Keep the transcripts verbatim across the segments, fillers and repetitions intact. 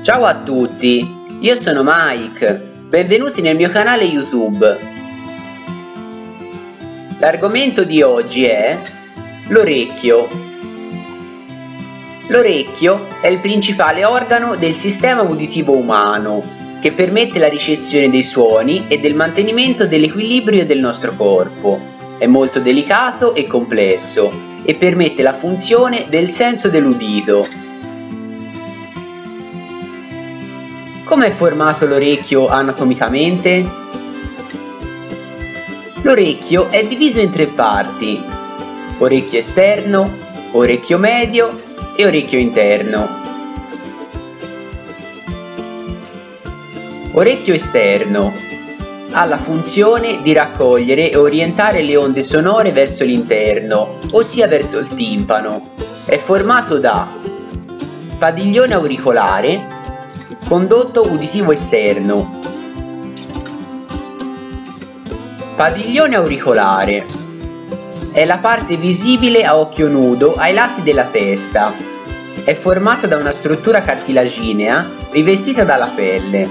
Ciao a tutti, io sono Mike, benvenuti nel mio canale YouTube. L'argomento di oggi è l'orecchio. L'orecchio è il principale organo del sistema uditivo umano, che permette la ricezione dei suoni e del mantenimento dell'equilibrio del nostro corpo. È molto delicato e complesso e permette la funzione del senso dell'udito. Come è formato l'orecchio anatomicamente? L'orecchio è diviso in tre parti: orecchio esterno, orecchio medio e orecchio interno. Orecchio esterno ha la funzione di raccogliere e orientare le onde sonore verso l'interno, ossia verso il timpano. È formato da padiglione auricolare, condotto uditivo esterno. Padiglione auricolare è la parte visibile a occhio nudo ai lati della testa. È formato da una struttura cartilaginea rivestita dalla pelle.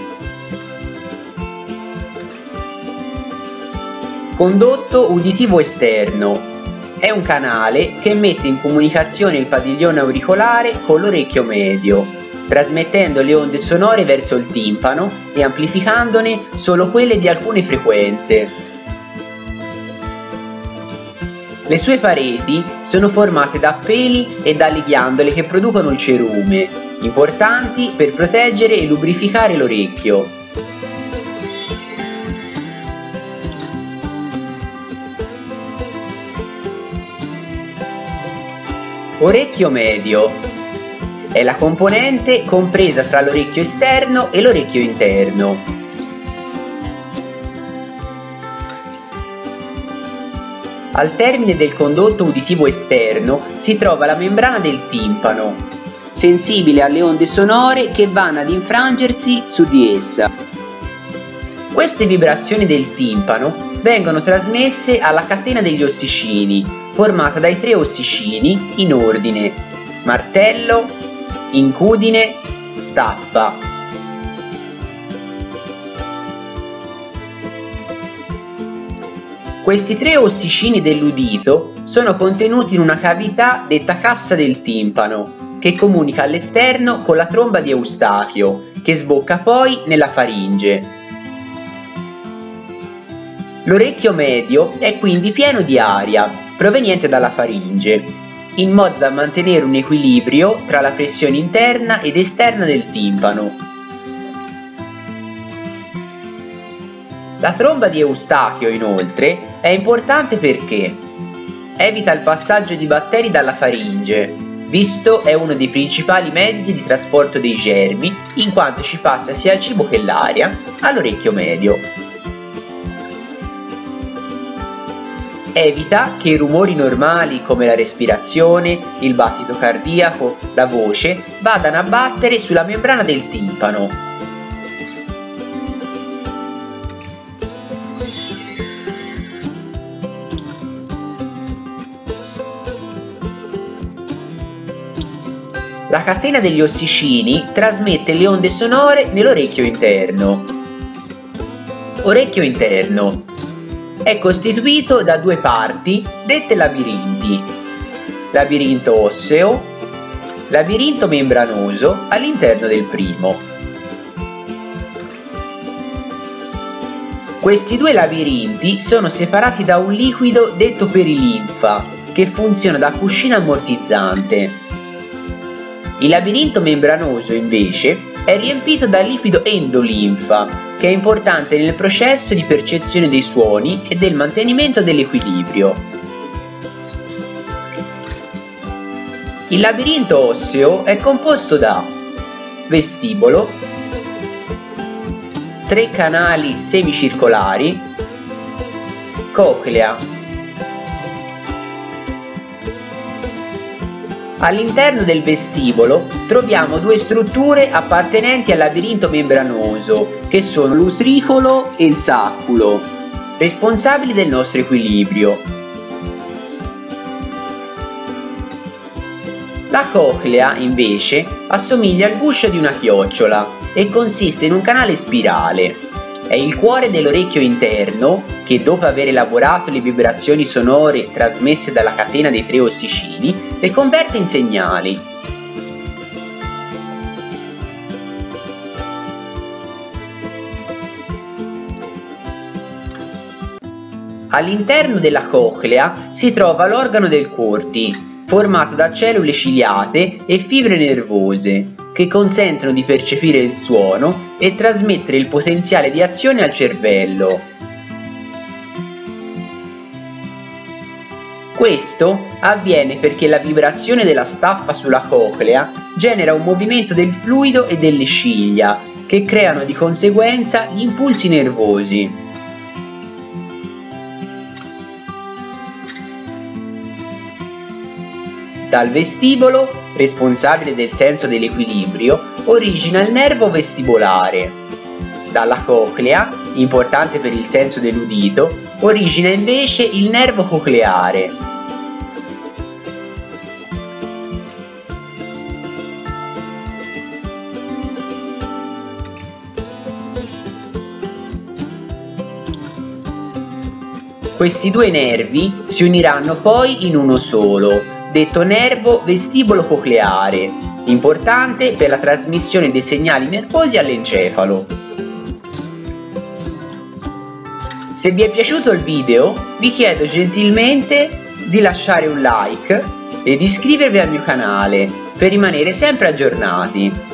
Condotto uditivo esterno è un canale che mette in comunicazione il padiglione auricolare con l'orecchio medio, trasmettendo le onde sonore verso il timpano e amplificandone solo quelle di alcune frequenze. Le sue pareti sono formate da peli e dalle ghiandole che producono il cerume, importanti per proteggere e lubrificare l'orecchio. Orecchio medio è la componente compresa tra l'orecchio esterno e l'orecchio interno. Al termine del condotto uditivo esterno si trova la membrana del timpano, sensibile alle onde sonore che vanno ad infrangersi su di essa. Queste vibrazioni del timpano vengono trasmesse alla catena degli ossicini, formata dai tre ossicini in ordine: martello, incudine, staffa. Questi tre ossicini dell'udito sono contenuti in una cavità detta cassa del timpano, che comunica all'esterno con la tromba di Eustachio, che sbocca poi nella faringe. L'orecchio medio è quindi pieno di aria proveniente dalla faringe, in modo da mantenere un equilibrio tra la pressione interna ed esterna del timpano. La tromba di Eustachio, inoltre, è importante perché evita il passaggio di batteri dalla faringe, visto è uno dei principali mezzi di trasporto dei germi, in quanto ci passa sia il cibo che l'aria all'orecchio medio. Evita che i rumori normali come la respirazione, il battito cardiaco, la voce vadano a battere sulla membrana del timpano. La catena degli ossicini trasmette le onde sonore nell'orecchio interno. Orecchio interno è costituito da due parti dette labirinti: labirinto osseo, labirinto membranoso all'interno del primo. Questi due labirinti sono separati da un liquido detto perilinfa, che funziona da cuscino ammortizzante. Il labirinto membranoso, invece, è riempito dal liquido endolinfa, che è importante nel processo di percezione dei suoni e del mantenimento dell'equilibrio. Il labirinto osseo è composto da vestibolo, tre canali semicircolari, coclea. All'interno del vestibolo troviamo due strutture appartenenti al labirinto membranoso, che sono l'utricolo e il sacculo, responsabili del nostro equilibrio. La coclea, invece, assomiglia al guscio di una chiocciola e consiste in un canale spirale. È il cuore dell'orecchio interno che, dopo aver elaborato le vibrazioni sonore trasmesse dalla catena dei tre ossicini, le converte in segnali. All'interno della coclea si trova l'organo del Corti, formato da cellule ciliate e fibre nervose, che consentono di percepire il suono e trasmettere il potenziale di azione al cervello. Questo avviene perché la vibrazione della staffa sulla coclea genera un movimento del fluido e delle ciglia, che creano di conseguenza gli impulsi nervosi. Dal vestibolo, responsabile del senso dell'equilibrio, origina il nervo vestibolare. Dalla coclea, importante per il senso dell'udito, origina invece il nervo cocleare. Questi due nervi si uniranno poi in uno solo, detto nervo vestibolo-cocleare, importante per la trasmissione dei segnali nervosi all'encefalo. Se vi è piaciuto il video, vi chiedo gentilmente di lasciare un like e di iscrivervi al mio canale per rimanere sempre aggiornati.